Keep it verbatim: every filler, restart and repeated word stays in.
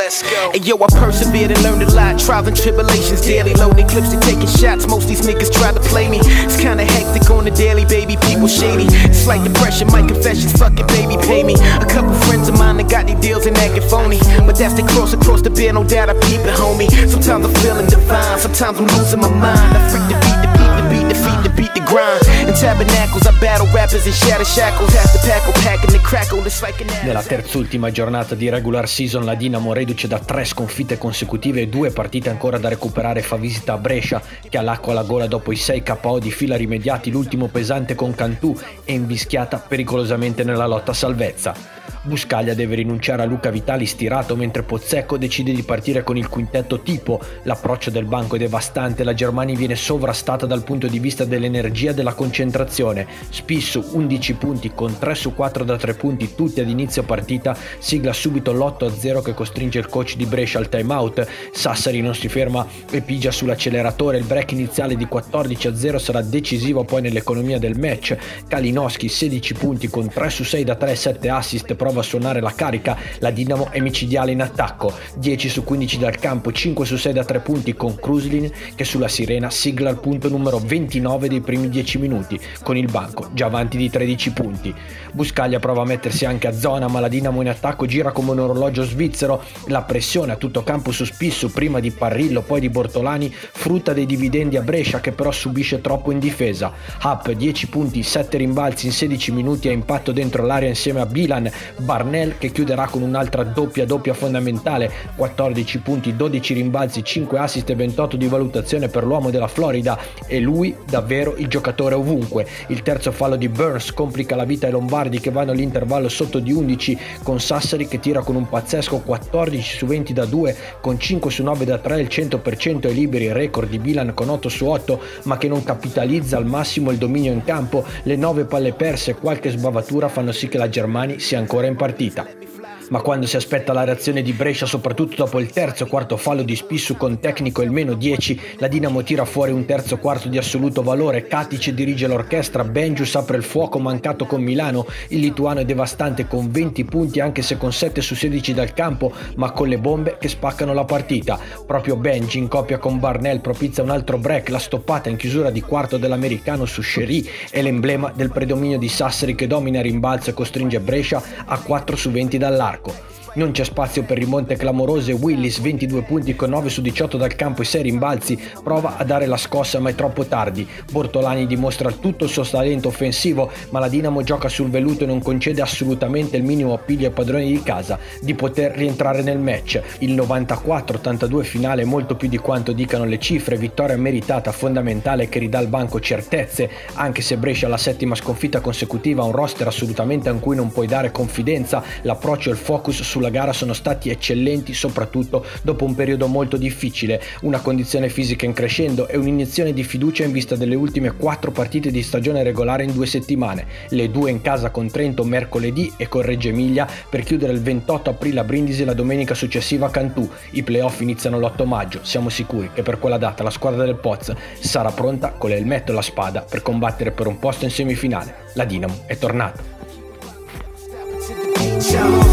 Let's go. Hey yo, I persevered and learned a lot. Trials and tribulations daily. Loading clips and taking shots. Most these niggas try to play me. It's kinda hectic on the daily, baby. People shady. It's like depression. My confessions, fuck it, baby, pay me. A couple friends of mine that got these deals and acting phony. But that's the cross across the beer, no doubt I peep it, homie. Sometimes I'm feeling divine. Sometimes I'm losing my mind. I freak the beat, the beat, the beat, the feet, the beat, the grind. In tabernacles, I battle rappers in shatter shackles. Have to pack, packing the crackle. It's like an Nella terz'ultima giornata di regular season la Dinamo, reduce da tre sconfitte consecutive e due partite ancora da recuperare, fa visita a Brescia, che ha l'acqua alla gola dopo i sei K O di fila rimediati, l'ultimo pesante con Cantù, e invischiata pericolosamente nella lotta salvezza. Buscaglia deve rinunciare a Luca Vitali stirato, mentre Pozzecco decide di partire con il quintetto tipo. L'approccio del Banco è devastante, la Germania viene sovrastata dal punto di vista dell'energia e della concentrazione. Spissu undici punti con tre su quattro da tre punti tutti ad inizio partita, sigla subito l'otto a zero che costringe il coach di Brescia al time out. Sassari non si ferma e pigia sull'acceleratore, il break iniziale di quattordici a zero sarà decisivo poi nell'economia del match. Kalinowski sedici punti con tre su sei da tre e sette assist, prova a suonare la carica, la Dinamo è micidiale in attacco, dieci su quindici dal campo, cinque su sei da tre punti con Kruslin che sulla sirena sigla il punto numero ventinove dei primi dieci minuti, con il Banco già avanti di tredici punti. Buscaglia prova a mettersi anche a zona, ma la Dinamo in attacco gira come un orologio svizzero, la pressione a tutto campo su Spissu, prima di Parrillo poi di Bortolani, frutta dei dividendi a Brescia che però subisce troppo in difesa. Up dieci punti, sette rimbalzi in sedici minuti a impatto dentro l'area insieme a Bilan. Barnell che chiuderà con un'altra doppia doppia fondamentale, quattordici punti, dodici rimbalzi, cinque assist e ventotto di valutazione per l'uomo della Florida, e lui davvero il giocatore ovunque. Il terzo fallo di Burns complica la vita ai lombardi che vanno all'intervallo sotto di undici, con Sassari che tira con un pazzesco quattordici su venti da due, con cinque su nove da tre, il cento per cento ai liberi, record di Bilan con otto su otto, ma che non capitalizza al massimo il dominio in campo. Le nove palle perse e qualche sbavatura fanno sì che la Germania sia ancora in partita. Ma quando si aspetta la reazione di Brescia, soprattutto dopo il terzo quarto fallo di Spissu con tecnico il meno dieci, la Dinamo tira fuori un terzo quarto di assoluto valore. Katic dirige l'orchestra, Bengius apre il fuoco mancato con Milano, il lituano è devastante con venti punti anche se con sette su sedici dal campo, ma con le bombe che spaccano la partita. Proprio Benji in coppia con Barnell propizia un altro break, la stoppata in chiusura di quarto dell'americano su Sherry è l'emblema del predominio di Sassari che domina a rimbalzo e costringe Brescia a quattro su venti dall'arco. Non c'è spazio per rimonte clamorose, Willis ventidue punti con nove su diciotto dal campo e sei rimbalzi, prova a dare la scossa ma è troppo tardi. Bortolani dimostra tutto il suo talento offensivo, ma la Dinamo gioca sul velluto e non concede assolutamente il minimo appiglio ai padroni di casa di poter rientrare nel match. Il novantaquattro ottantadue finale è molto più di quanto dicano le cifre, vittoria meritata fondamentale che ridà al Banco certezze, anche se Brescia alla settima sconfitta consecutiva ha un roster assolutamente a cui non puoi dare confidenza. L'approccio e il focus sulla gara sono stati eccellenti, soprattutto dopo un periodo molto difficile, una condizione fisica in crescendo e un'iniezione di fiducia in vista delle ultime quattro partite di stagione regolare in due settimane, le due in casa con Trento mercoledì e con Reggio Emilia per chiudere il ventotto aprile a Brindisi e la domenica successiva a Cantù. I playoff iniziano l'otto maggio, siamo sicuri che per quella data la squadra del Poz sarà pronta con l'elmetto e la spada per combattere per un posto in semifinale. La Dinamo è tornata.